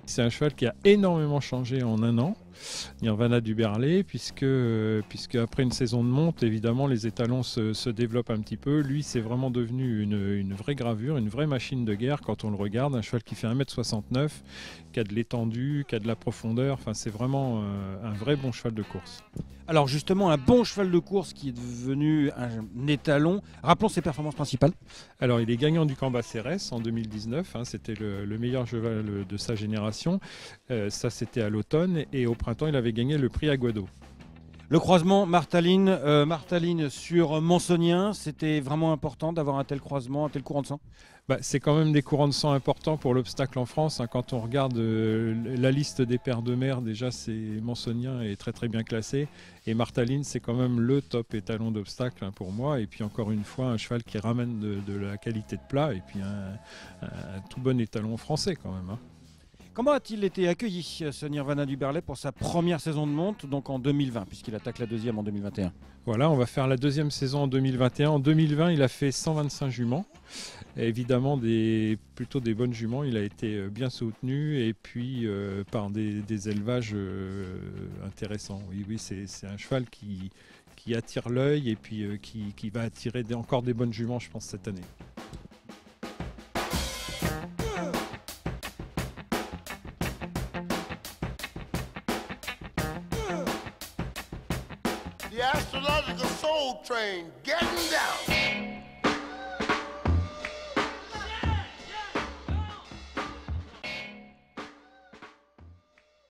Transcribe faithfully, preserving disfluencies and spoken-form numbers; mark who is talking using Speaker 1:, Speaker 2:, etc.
Speaker 1: C'est un cheval qui a énormément changé en un an, Nirvana du Berlay, puisque, puisque après une saison de monte, évidemment, les étalons se, se développent un petit peu. Lui, c'est vraiment devenu une, une vraie gravure, une vraie machine de guerre quand on le regarde. Un cheval qui fait un mètre soixante-neuf, qui a de l'étendue, qui a de la profondeur. Enfin, c'est vraiment euh, un vrai bon cheval de course.
Speaker 2: Alors justement, un bon cheval de course qui est devenu un étalon. Rappelons ses performances principales.
Speaker 1: Alors, il est gagnant du Cambacérès en deux mille dix-neuf. Hein, c'était le, le meilleur cheval de sa génération. Euh, ça, c'était à l'automne. Et au printemps, il avait gagné le prix Aguado.
Speaker 2: Le croisement Martaline, euh, Martaline sur Mansonien, c'était vraiment important d'avoir un tel croisement, un tel courant de sang.
Speaker 1: Bah, c'est quand même des courants de sang importants pour l'obstacle en France. Hein. Quand on regarde euh, la liste des paires de mer, déjà, c'est Mansonien est très très bien classé. Et Martaline, c'est quand même le top étalon d'obstacle hein, pour moi. Et puis encore une fois, un cheval qui ramène de, de la qualité de plat et puis un, un, un tout bon étalon français quand même. Hein.
Speaker 2: Comment a-t-il été accueilli, ce Nirvana du Berlay, pour sa première saison de monte, donc en deux mille vingt, puisqu'il attaque la deuxième en deux mille vingt et un?
Speaker 1: Voilà, on va faire la deuxième saison en deux mille vingt et un. En deux mille vingt, il a fait cent vingt-cinq juments. Et évidemment, des, plutôt des bonnes juments. Il a été bien soutenu et puis euh, par des, des élevages euh, intéressants. Oui, oui, c'est, c'est un cheval qui, qui attire l'œil et puis euh, qui, qui va attirer des, encore des bonnes juments, je pense, cette année.
Speaker 3: The astrological soul train getting down.